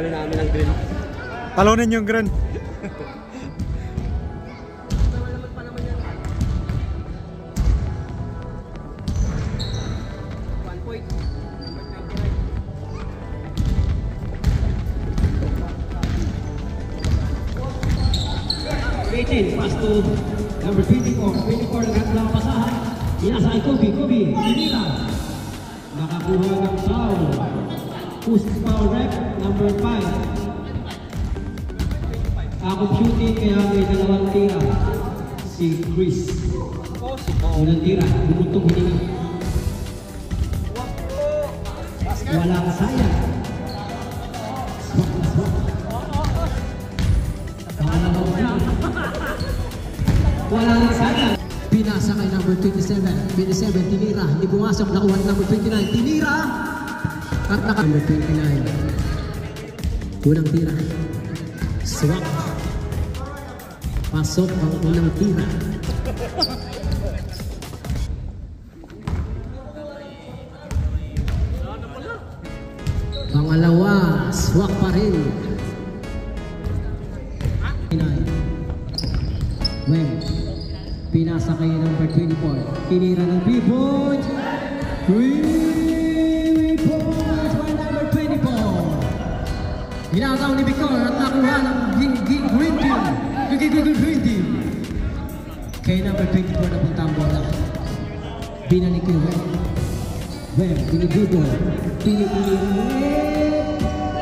talo namin ang green. Talunin yung green. Pass to number 24. 24 na pasahan. Inasa ay Kobe. Tinira. Nakakuha ng foul. Push foul rep. Number 5. Akong shooting kaya may dalawang tira. Si Chris. Unang tira. Bumuntong hininga. Walang sayang. Wala nang sayang. Pinasa kay number 27. 27, tinira. Hindi pumasok. Nakuha ng number 29. Tinira. At naka number 29. Unang tira. Swap. Pasok ang unang tira. Pangalawa. Swap pa rin. Web. Pinasa kay number 24. Tinira ng 3 points. 3 points by number 24. Ginagaw ni Victor at nakuha ng green team. Green team. Kay number 24 na punta ang bola. Binalik yung Web. Web, binibigol. Pinipili ng Web.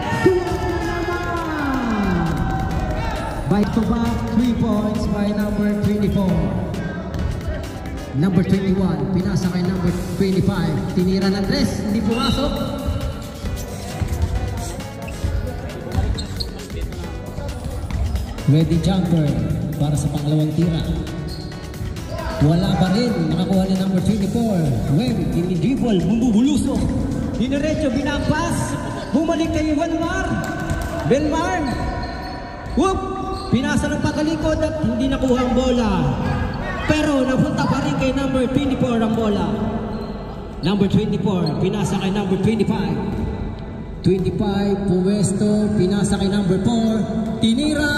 Back to back, 3 points by number 24. Number 21, pinasa kay number 25. Tinira ng dress, hindi pumasok. Ready jumper para sa pangalawang tira. Wala pa rin, nakakuha ni number 24. Web, dinidribble, bumubulusok. Diniretso, binampas. Bumalik kay Belmar. Whoop! Pinasa ng pakalikod at hindi nakuha ang bola. Pero napunta pa rin kay number 24 ang bola. Number 24, pinasa kay number 25. 25, puwesto, pinasa kay number 4. Tinira,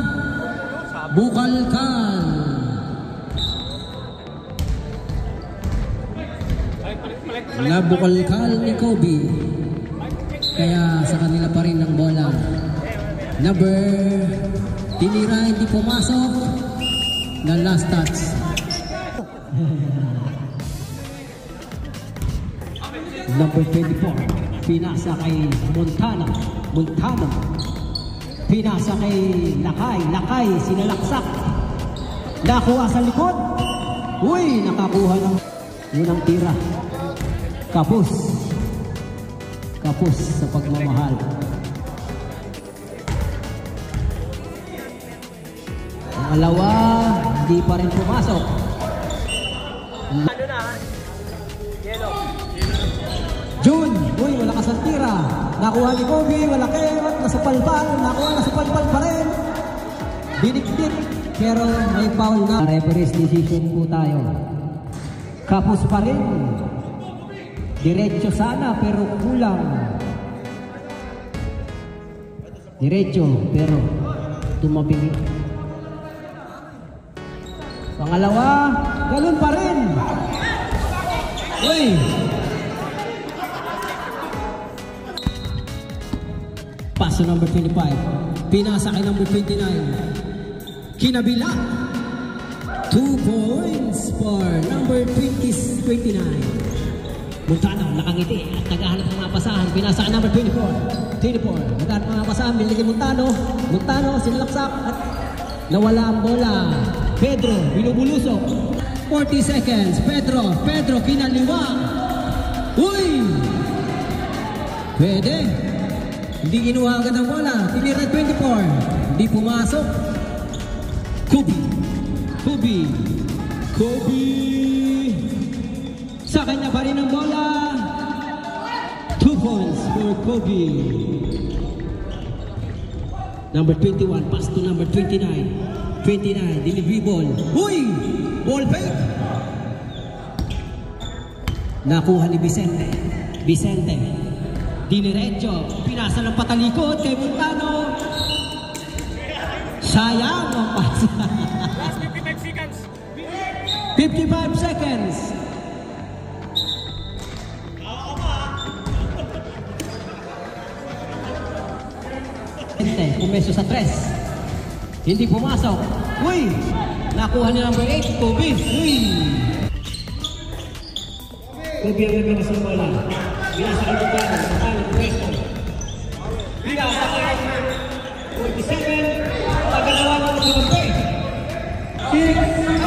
Bukalkan. Nabukalkal ni Kobe. Kaya sa kanila pa rin ang bola. Number tinira, hindi pumasok na last touch. Number 24, pinasa kay Montana. Pinasa kay Lakay, sinalaksak. Nakuha sa likod. Uy, nakakuha ng unang tira. Kapus sa pagmamahal. Pangalawa, hindi pa rin pumasok. Ano na? Yellow. June, uy, wala ka sa tira. Nakuha ni Kobe, wala kayo, nasapalpal. Nakuha, nasapalpal pa rin. Dinikdik, pero may foul na. Referee's decision po tayo. Kapos pa rin. Diretso sana, pero kulang. Diretso, pero tumabing. Pangalawa, ganun pa rin. Uy! Paso number 25. Pinasa kay number 29. Kinabila. 2 points for number 29. Montano, nakangiti at naghahanap ng mga pasahan. Pinasa kay number 24. Naghahanap ng mga pasahan. Binili Montano, sinalaksak at nawala ang bola. Pedro, binubulusok. 40 seconds. Pedro, kinaliwa. Uy! Pwede. Hindi kinuha agad ang bola. Tinira 24. Hindi pumasok. Kobe. Sa kanya pa rin ang bola. 2 points for Kobe. Number 21, pass to number 29. 29, delivery ball. Uy! Ball fake! Nakuha ni Vicente. Diniretso, pinasa ng patalikod kay Montano. Sayang ang pasa. Last 55 seconds. 55 seconds. Pumeso sa 3. Hindi pumasok. Uy! Nakuha niya number 8. Kobe. Uy! Kobe ang nagkakas ng bola. Binasa ka ng bola. Sa kalang pwesto. Binasa ka ng 47. Pagkagawa ng number 8. 6,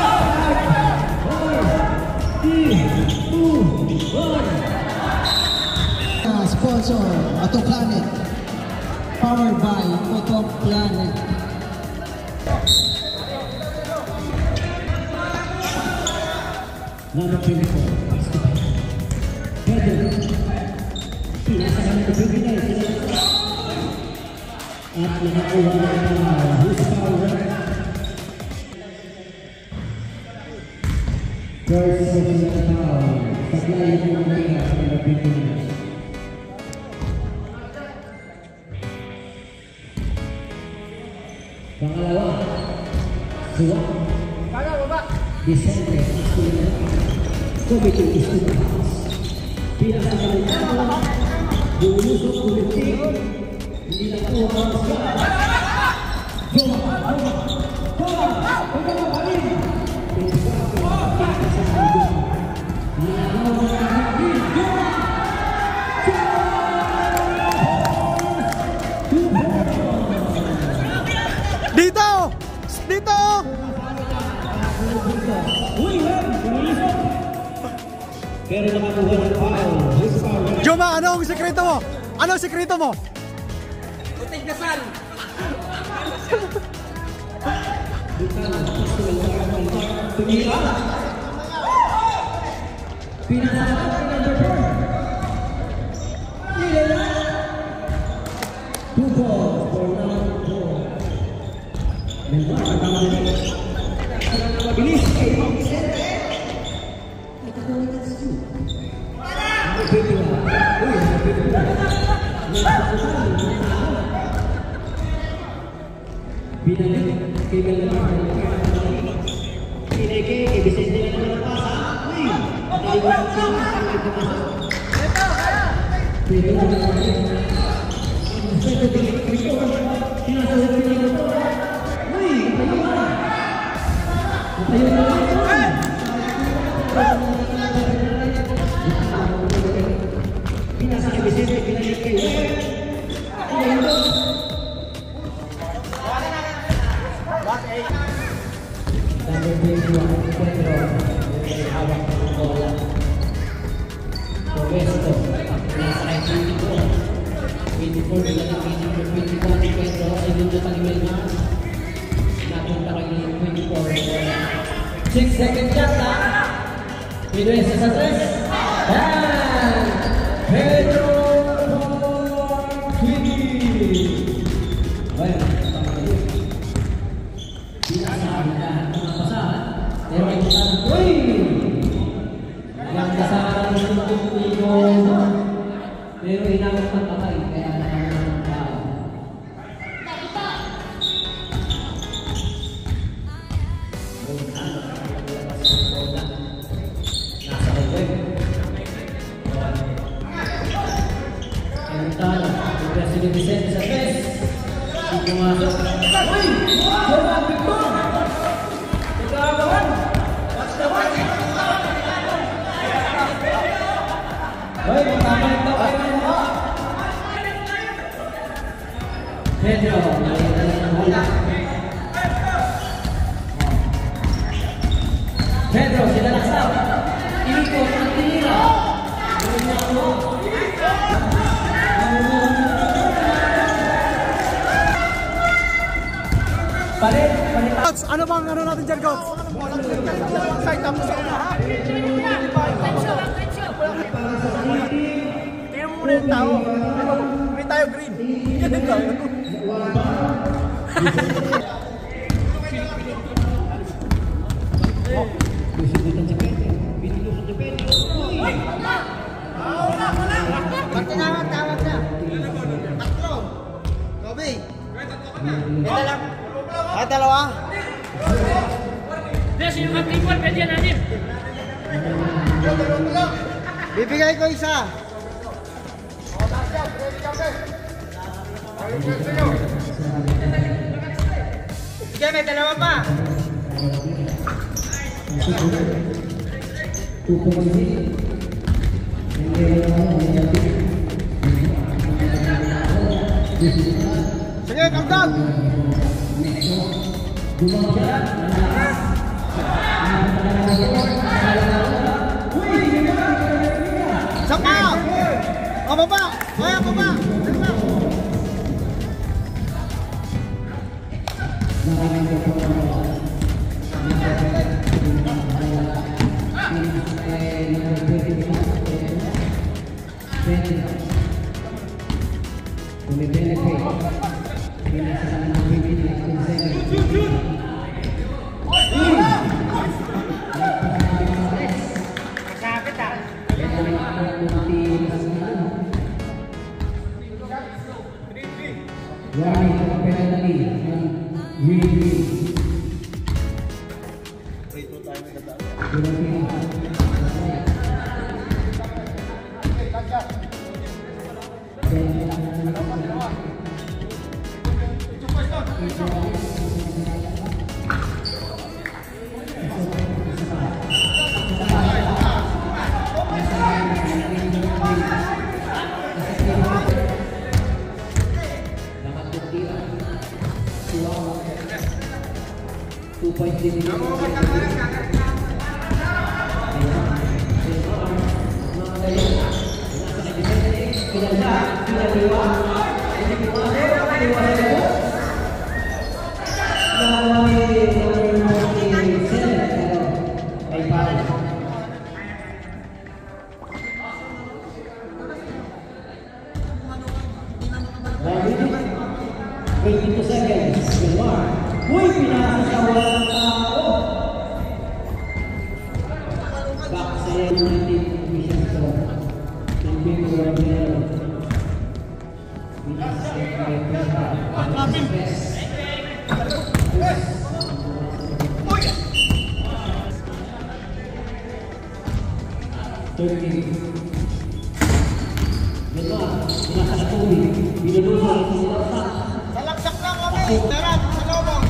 5, 4, 3, 2, 1. Sponsor, Auto Planet. Powered by Auto Planet. Number 24. Pedro. Pinasa ka ng privilege. At nakakuha ng who's power. First second foul. Saglay po ng kaya sa number 29. Pangalawa, Suwa. Vicente, Kobe is to the house. Pinasa ka ng tao, bulusok, kulitik, hindi na po ang saan. Joma, pagkama pa rin. Dito! Dito! Pero nakakuha ng foul. Joma, ano ang sekreto mo? Ano ang sekreto mo? Utig na sal. Tumira. Pinasama ng number 4. Nila. 2 balls for number 4. Mendoza pertama kali. Bilis. Second jata, Pinoy sa 3, dan Pedro Quini. Baik, biasa ada pasangan, pero kita yang kesalahan untuk Igo, pero inawat patay kaya nakakaroon tayo. Presiden Vicente sa 3. Pumasok. Uy! Jordan Victor! Nagkakawan! Watch the watch! Uy, magkakalit daw kayo mo! Pedro, nalagay ng bola. Pedro, sila laksaw. Ilikot ang tinira. Coach, ano bang ano natin dyan, Coach? Tingnan mo muna yung tao. May tayo green. Yan yung tayo. Tawag na. Ay, dalawa. Bibigay ko isa. Sige, may dalawa pa. Sige, kamtag. Sapa. O, baba. Kaya, baba. Salaksak lang kami. Tara, sa lobong.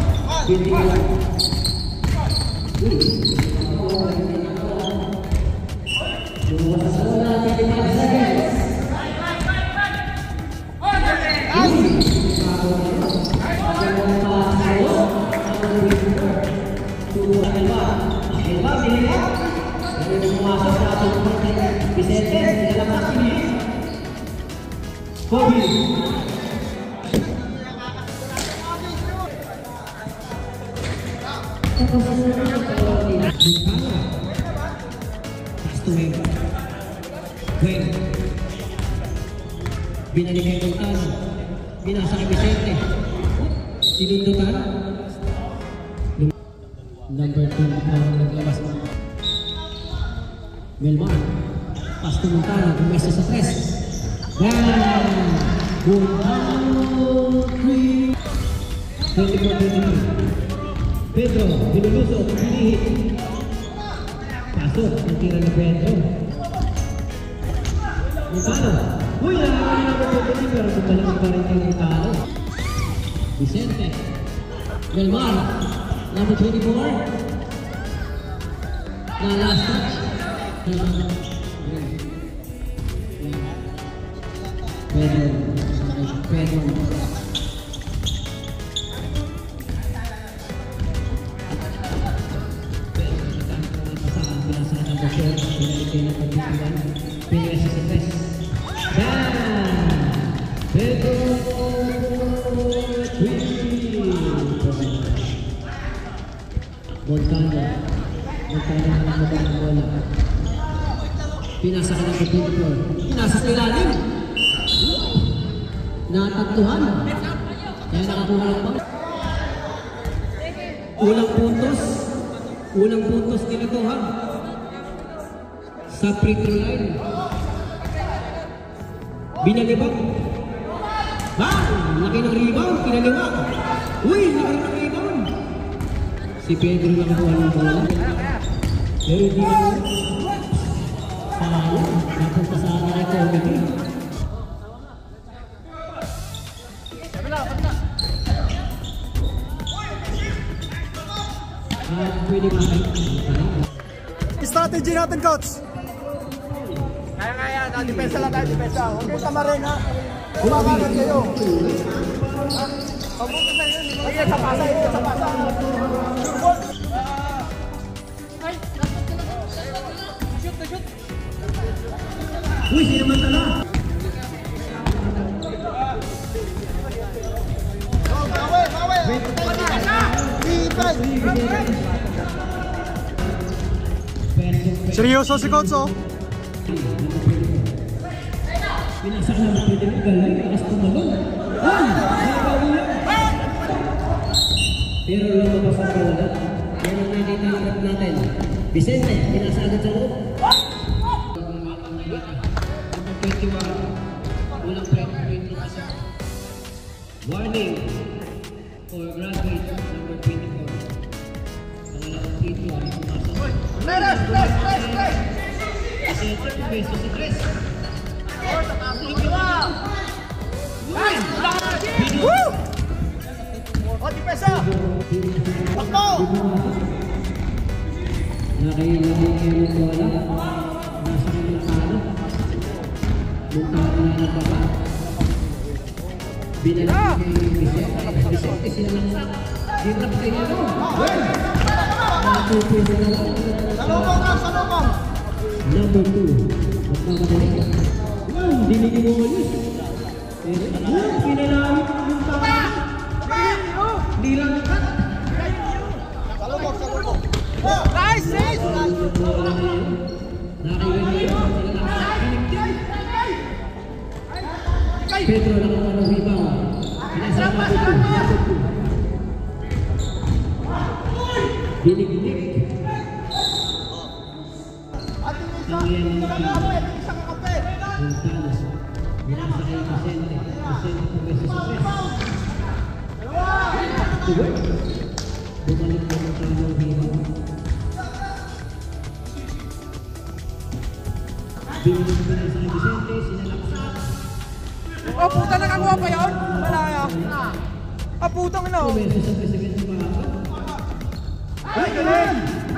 Binalikan ng talo, binasa kay Vicente, sinundutan, number 2 naglabas mo, Melmar, pass to Montano, kumesa sa 3, bang! Montano 3, 24-23, Pedro, binulusok, pinihit, pasok, ang tira ni Pedro, Montano, uy, nakakapagpapagpapagpapag pero bumalik pa rin yung talo. Vicente. Melmar. Number 24. Na last touch. Pedro. Pinasa ka ng pagpipipor. Pinasa sa ilalim. Natatluhan. Kaya nakakuha lang pa. Unang puntos kinukuha. Sa free throw line. Binalibag. Laki ng rebound. Pinaliwa. Uy, nakarang si Pedro nakakuha ng bola. Pero hindi naman. Napunta sa recovery. Pwede Strategy natin, coach. Kaya, depensa lang tayo, depensa. Huwag kayo tamarin, ha? Umakagat kayo. Pabuto na yun. Ay, sa pasa, sa pasa. Uy, sinamantala! Seryoso si coach, oh. Pinasa na pwede mo galay, lakas tumalong. Ay! Pero lumabas ang bola. Yan ang naitanggap natin. Vicente, pinasa agad sa loob. Number 21. Walang free throw kasi. Warning for graduate number 24. Pangalawang free throw ay pumasok. Vicente, pumeso si Chris. O, depensa! Takbo! Nakailangan yung bola. Nasa kanyang talo. Muntado na nababa. Binalik kay Vicente. Vicente sinalangsak. Hirap kayo no? Nakatupo na lang. Salubong ka, salubong! Number 2. Magmamadali. Dinigin mo malis. Pinalamit yung talo. Di lang ka. Salubong, salubong! Nice! Pedro nakuha ng rebound. Pinasama ko. Dinig-dinig. Ang yan ang Gonzales. Binasa kay Vicente. Vicente po beses sa press. Bumalik po ng tamang rebound. Binigyan ko na sa Vicente. Sinalaksak. Oh, puta, nakakuha pa yun? Malaya. Ah, putang ina. Beses sa president sa mga. Ay, galing!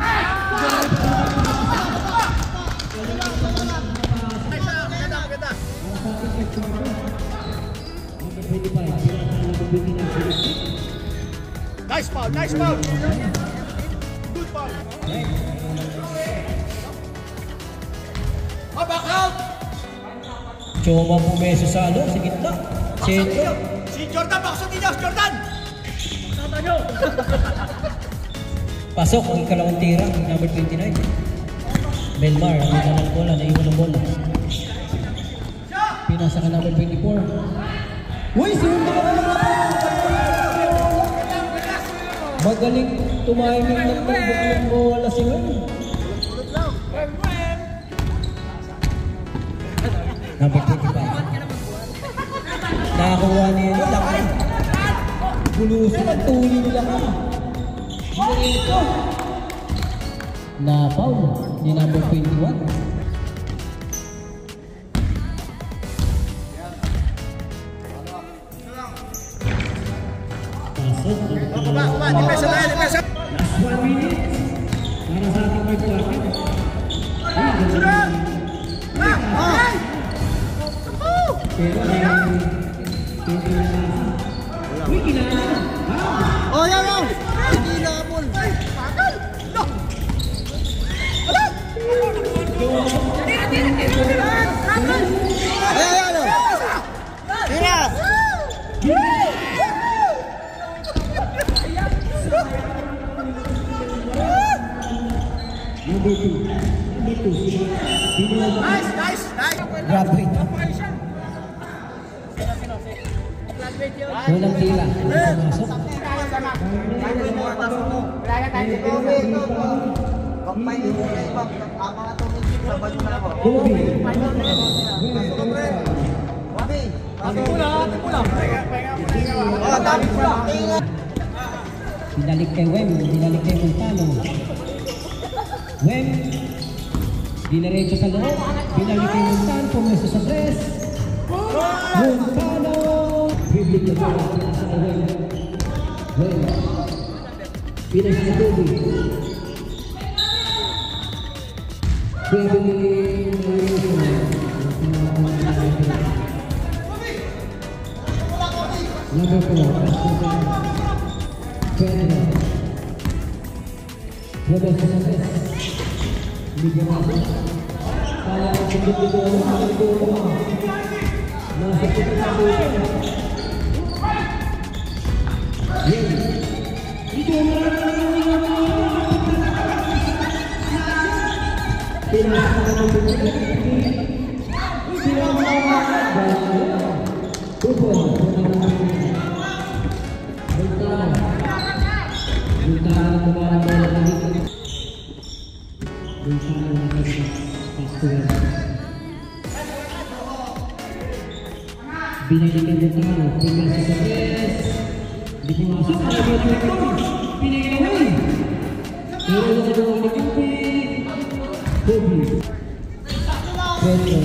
Nice foul, nice foul! Good foul! Oh, back out! Choma pumeso sa ano, sa gitna. Sentro. Si Jordan, bakso niya, Jordan! Pasok ang ikalawang tira, number 29. Belmar, ang ika ng bola, naiwan ng bola. Pinasa ka number 24. Uy, sinunod ka na magaling tumiming ng tumbok ng bola si Wen. Number 25. Nakakuha niya yung laki. Bulusin ang tuloy nila ka. Ito. Na-foul ni number 21. Pasok. Kuba, depensa tayo, depensa! Last 1 minute. Para sa ating mag-quarter. Sunod! Pero uy, kinala. Oh, yan, yan. Hindi labol. Ayan, ayan. Tira. Number 2. Nice, nice, nice! Graduate. Walang tira. Masok. Kobe. Pula. Oh, dami pula. Binalik kay Wem, binalik kay Montano. Wem, diniretso sa loob, binalik kay Montano, pumesto sa press. Montano! Bibig na bola, pinasa kay Wem. Wem, pinasa kay Kobe. Number 4, Pedro. Pedro Fernandez. Bigyan natin. Kaya ang sundot dito ang mga ito. Nasa kita sa buhay. Yan. Ito ang pinasa ng binigyan din tayo, pinasa sa press, di pumasok, pinigyan away, pero na sa mga Kobe, Kobe, Pedro,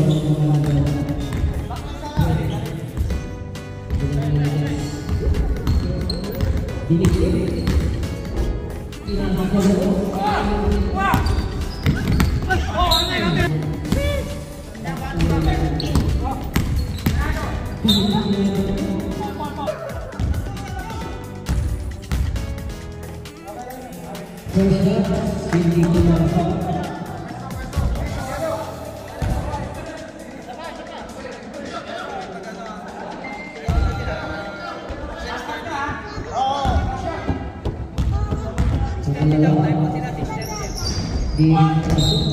binigyan, pinasa sa loob, first shot, hindi pumasok. Sa kalawa, di pasok.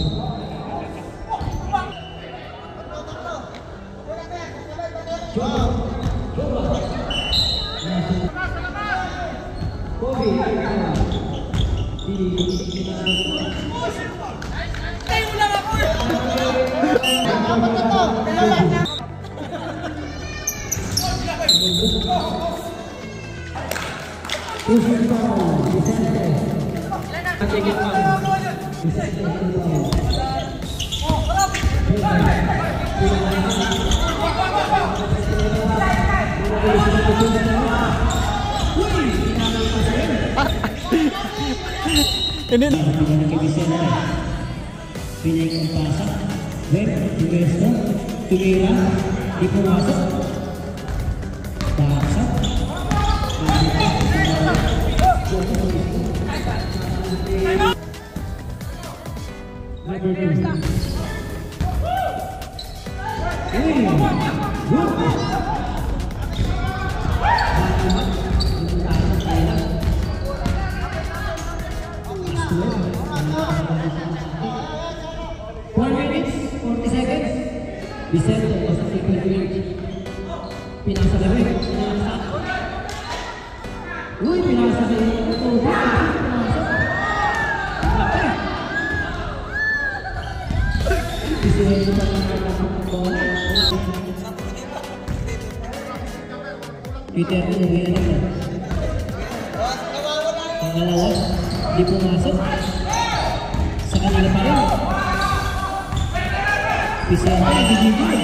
Ini Pinay kong pasok, Wem, Pumesto, tumira, di pumasok, pasok, Vicente, nasa second range. Pinasa na rin. Pinasa. Uy, pinasa na rin. Vicente pa na bola. Peter, uwi na rin. Pangalawa, di pumasok. Sa kanila pa rin. Vicente, digigil.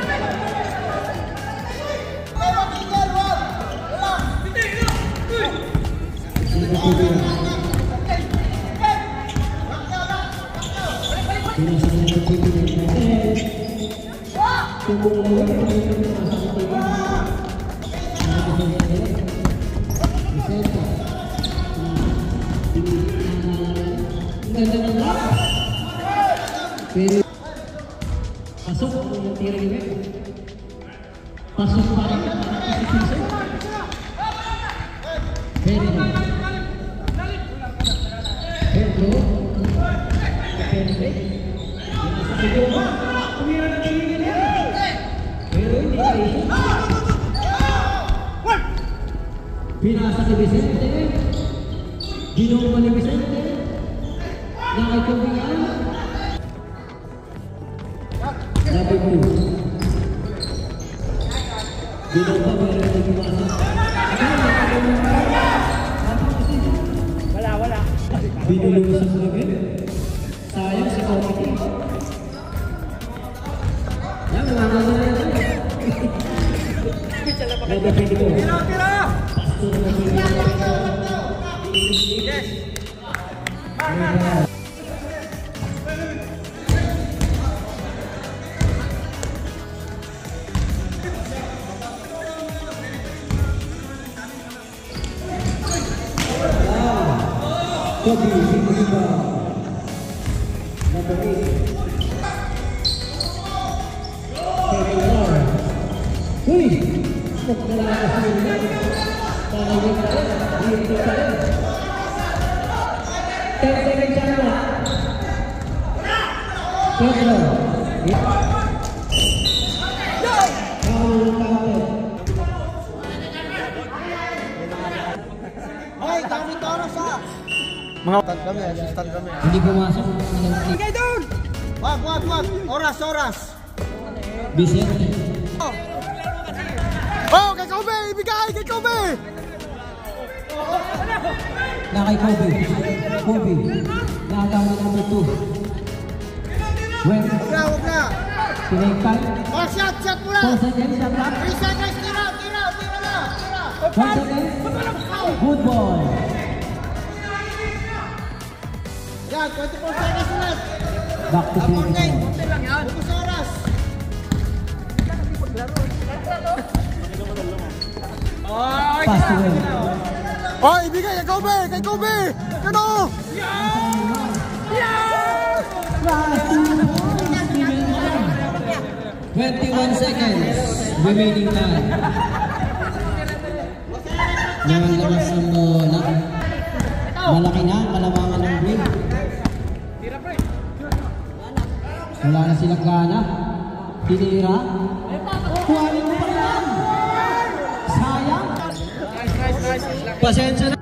Pasok ang tira ni Wem. Pasok pa rin. Pedro. Pedro. Pedro. Tumira na tingin niya. Pero hindi kayo. Pinasa ni Vicente. Ginong pa ni Vicente. Nakikabingan. Number 2. Ginong pa meron na gumasa. Binulusok na rin. Sayang si Kobe. Yan, mga mga yan. Number 24. Tira! Kobe, Binuliba. Number 8. Uy! Smoke na lang kasi yun. Pahawin ka rin. Dito ka rin. 10 seconds siya na. Pedro. Hoy, kami toros ha. Mga kami, assistant kami. Hindi pumasok. Bigay doon! Wag. Oras. Vicente. Oh, kay Kobe! Ibigay kay Kobe! Na kay Kobe. Kobe. Nakagama number 2. When Wag na. pinagpal. Oh, shot mo na! 4 seconds. Shot clock. 3 seconds, tira na! 1 second. Good ball. Yan, 24 seconds ulit! Back to Abon game! 24. Ubus oras! Pass to win. Oh, ibigay kay Kobe! Ano? Last 21 seconds. Remaining time. Ngayon labas ng bola. Malaki na, malamangan ng break. Wala na silang gana. Tinira. Kuhanin mo pa yan. Sayang. Nice. Pasensya na.